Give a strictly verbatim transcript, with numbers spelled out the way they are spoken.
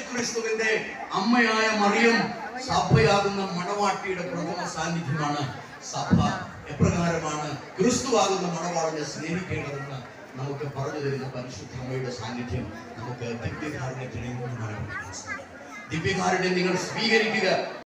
ക്രിസ്തുവിന്റെ അമ്മയായ മറിയം സഭയാകുന്ന മണവാട്ടിയുടെ പ്രഥമ സാന്നിധ്യമാണ്. സഭ എപ്രകാരമാണ് ക്രിസ്തുവാകുന്ന മണവാളനെ സ്നേഹിക്കേണ്ടതെന്ന് നമുക്ക് പറഞ്ഞു തരുന്ന പരിശുദ്ധ അമ്മയുടെ സാന്നിധ്യം നമുക്ക് ദിവ്യകാരുണ്യത്തിൽ നിന്ന് മനസ്സിലാക്കാം. ദിവ്യകാരുണ്യം നിങ്ങൾ സ്വീകരിക്കുക.